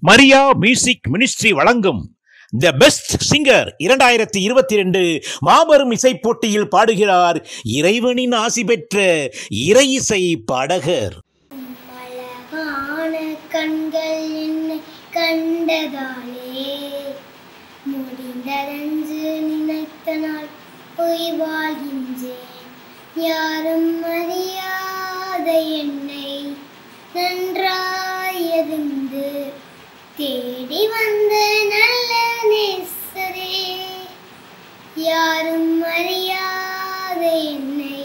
Maria music ministry வழங்கும் the best singer 2022 மாபெரும் இசை போட்டியில் பாடுகிறார் இறைவனின் ஆசி பெற்ற இறை இசை பாடகர். அழகான கண்கள் என்னை கண்டதாலே முடிந்ததென்று நினைத்த நாள் போய் வாழ்கின்றேன். யாரும் அறியாத என்னை நன்றாயறிந்து தேடி வந்த நல்ல நேசரே, யாரும் அறியாத என்னை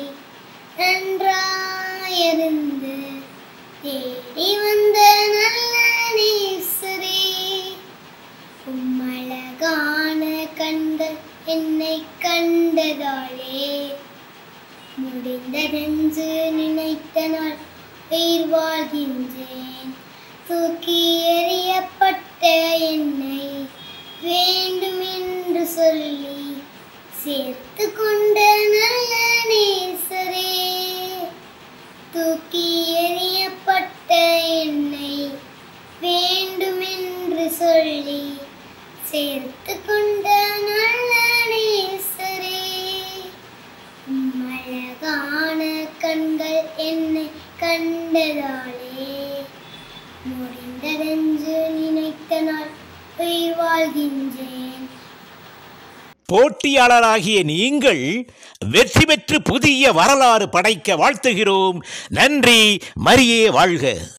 நன்றாயறிந்து தேடி வந்த நல்ல நேசரே, உம்மழகான கண்கள் என்னை கண்டதாலே முடிந்ததென்று நினைத்த நாள் உயிர் வாழ்கின்றேன். தூக்கி எறியப்பட்ட என்னை வேண்டும் என்று சொல்லி சேர்த்து கொண்ட நல்ல நேசரே, தூக்கி எறியப்பட்ட என்னை வேண்டும் என்று சொல்லி சேர்த்து கொண்ட நல்ல நேசரே, அழகான கண்கள் என்னை கண்டதாலே முடிந்ததென்று நினைத்த நாள் உயிர் வாழ்கின்றேன். போட்டியாளராகிய நீங்கள் வெற்றி பெற்று புதிய வரலாறு படைக்க வாழ்த்துகிறோம். நன்றி. மரியே வாழ்க.